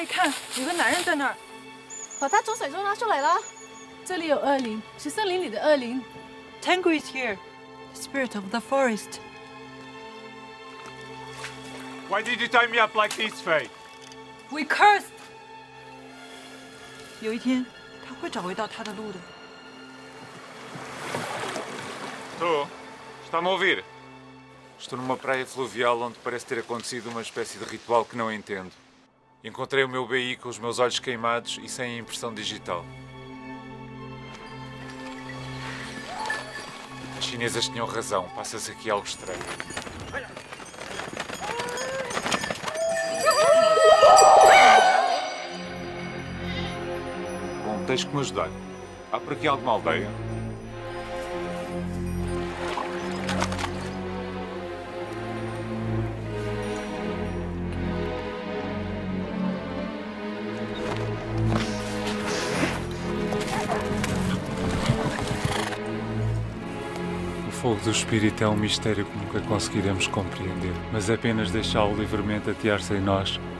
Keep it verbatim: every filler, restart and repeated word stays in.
看，有个男人在那儿， 把他从水中拉出来了。 这里有恶灵，是森林里的恶灵。 Tengu is here, spirit of the forest. Why did you tie me up like this, Faye? We cursed. 有一天，他会找回到他的路的。 Estou. Está-me a ouvir? Estou numa praia fluvial onde parece ter acontecido uma espécie de ritual que não entendo. Encontrei o meu B I com os meus olhos queimados e sem a impressão digital. As chinesas tinham razão. Passa-se aqui algo estranho. Bom, tens que me ajudar. Há por aqui alguma aldeia? O fogo do espírito é um mistério que nunca conseguiremos compreender, mas apenas deixá-lo livremente atear-se em nós